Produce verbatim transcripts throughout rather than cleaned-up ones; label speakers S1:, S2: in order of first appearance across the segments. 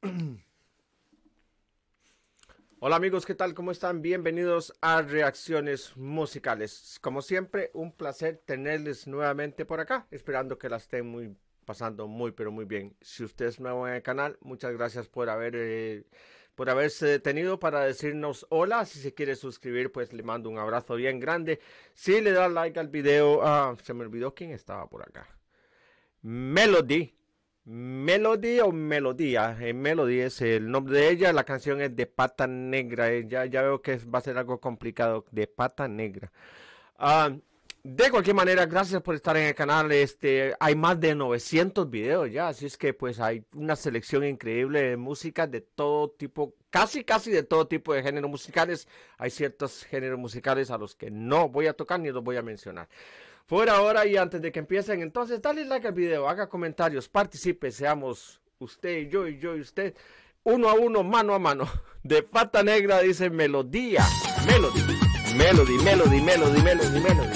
S1: Hola amigos, ¿qué tal? ¿Cómo están? Bienvenidos a Reacciones Musicales. Como siempre, un placer tenerles nuevamente por acá, esperando que la estén muy pasando muy pero muy bien. Si usted es nuevo en el canal, muchas gracias por haber eh, por haberse detenido para decirnos hola. Si se quiere suscribir, pues le mando un abrazo bien grande. Si le da like al video, ah, se me olvidó quién estaba por acá. Melody. Melody o Melodía, eh, Melody es el nombre de ella, la canción es de Pata Negra, eh, ya, ya veo que va a ser algo complicado, de Pata Negra. Uh, de cualquier manera, gracias por estar en el canal, este, hay más de novecientos videos ya, así es que pues hay una selección increíble de música de todo tipo, casi casi de todo tipo de géneros musicales. Hay ciertos géneros musicales a los que no voy a tocar ni los voy a mencionar. Por ahora y antes de que empiecen, entonces dale like al video, haga comentarios, participe, seamos usted y yo y yo y usted, uno a uno, mano a mano. De Pata Negra dice Melodía, Melody, Melody, Melody, Melody, Melody, Melody.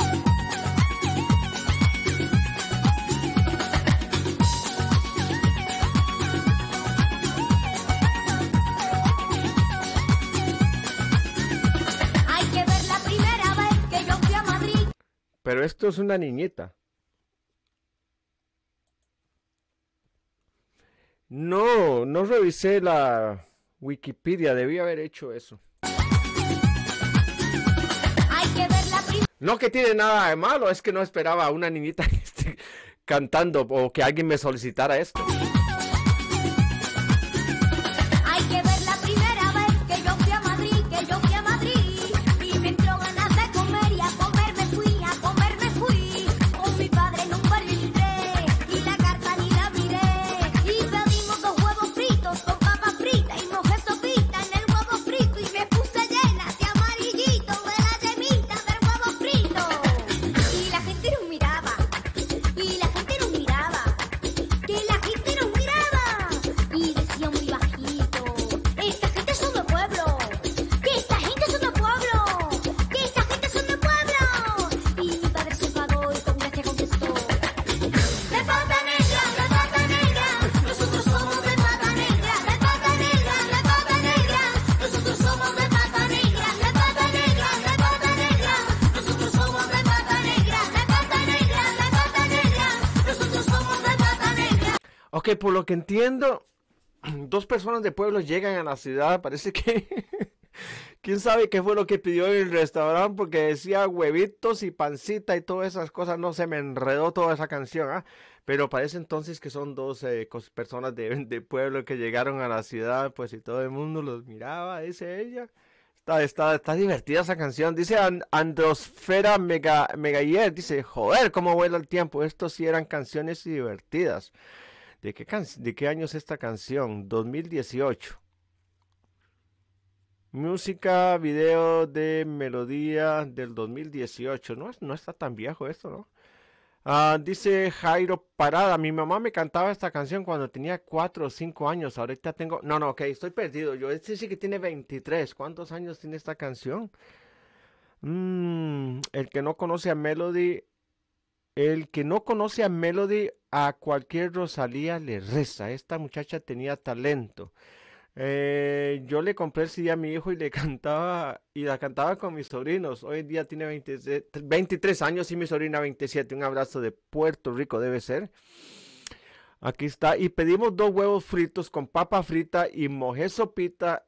S1: Pero esto es una niñita. No, no revisé la Wikipedia, debí haber hecho eso. Hay que ver la no que tiene nada de malo, es que no esperaba a una niñita que esté cantando o que alguien me solicitara esto. Ok, por lo que entiendo, dos personas de pueblo llegan a la ciudad, parece que... ¿Quién sabe qué fue lo que pidió en el restaurante? Porque decía huevitos y pancita y todas esas cosas, no se me enredó toda esa canción, ¿ah? Pero parece entonces que son dos eh, personas de, de pueblo que llegaron a la ciudad, pues y todo el mundo los miraba, dice ella. Está, está, está divertida esa canción, dice And Androsfera Mega, Megayer, dice, joder, cómo vuela el tiempo, estos sí eran canciones divertidas. ¿De qué, can ¿De qué año es esta canción? dos mil dieciocho. Música, video de Melodía del dos mil dieciocho. No, no está tan viejo esto, ¿no? Uh, dice Jairo Parada. Mi mamá me cantaba esta canción cuando tenía cuatro o cinco años. Ahorita tengo... No, no, ok, estoy perdido. Yo este sí que tiene veintitrés. ¿Cuántos años tiene esta canción? Mm, el que no conoce a Melody... El que no conoce a Melody, a cualquier Rosalía le reza. Esta muchacha tenía talento. Eh, yo le compré el C D a mi hijo y le cantaba, y la cantaba con mis sobrinos. Hoy en día tiene veintitrés años y mi sobrina veintisiete. Un abrazo de Puerto Rico debe ser. Aquí está. Y pedimos dos huevos fritos con papa frita y mojé sopita.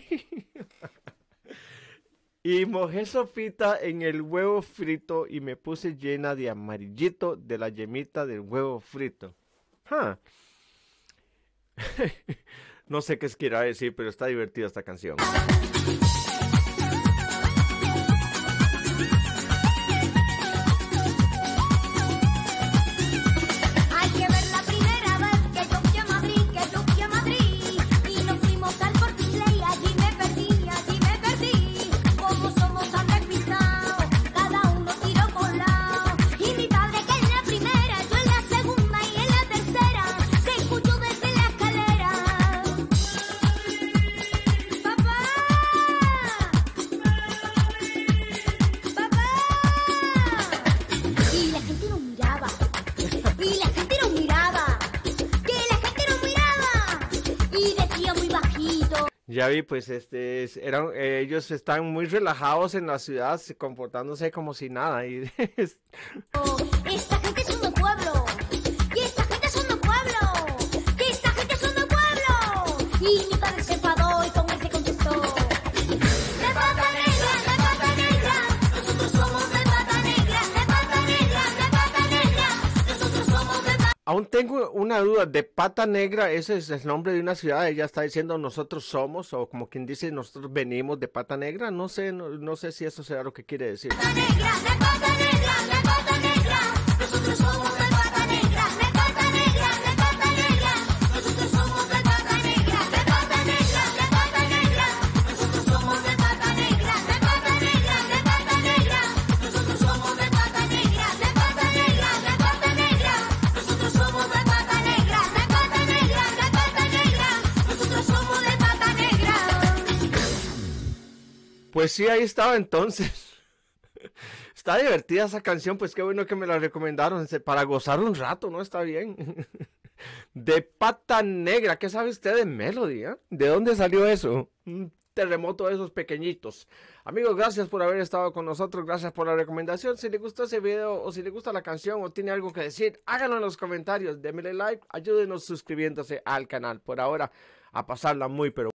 S1: Y mojé sopita en el huevo frito y me puse llena de amarillito de la yemita del huevo frito. Huh. No sé qué quiera decir, pero está divertida esta canción. Ya vi, pues este, es- eran, eh, ellos están muy relajados en la ciudad, se- comportándose como si nada. Y es-
S2: Esta gente es un de pueblo. Y esta gente es un de pueblo. Que esta gente es un de pueblo. Y mi padre se enfadó y con él se contestó. De pata negra, de pata negra. Nosotros somos de pata negra, de pata negra, de pata negra. Nosotros somos de pata.
S1: aún tengo una duda, de Pata Negra, ese es el nombre de una ciudad, ella está diciendo nosotros somos, o como quien dice nosotros venimos de Pata Negra, no sé, no, no sé si eso será lo que quiere decir.
S2: Pata negra, de pata negra, de pata negra. Nosotros somos de pata negra, de pata negra, de pata negra. Nosotros somos de pata negra, de pata negra, de pata negra. Nosotros somos de pata negra, de pata negra, de pata negra. Nosotros somos de pata negra, de pata negra, de pata negra. Nosotros somos de pata negra, de pata negra, de pata negra. Nosotros somos de pata negra.
S1: Pues sí, ahí estaba entonces. Está divertida esa canción, pues qué bueno que me la recomendaron, se- para gozar un rato, ¿no? Está bien. De Pata Negra, ¿qué sabe usted de Melody? ¿Eh? ¿De dónde salió eso? Un terremoto de esos pequeñitos. Amigos, gracias por haber estado con nosotros, gracias por la recomendación. Si le gustó ese video o si le gusta la canción o tiene algo que decir, háganlo en los comentarios, démele like, ayúdenos suscribiéndose al canal. Por ahora, a pasarla muy pero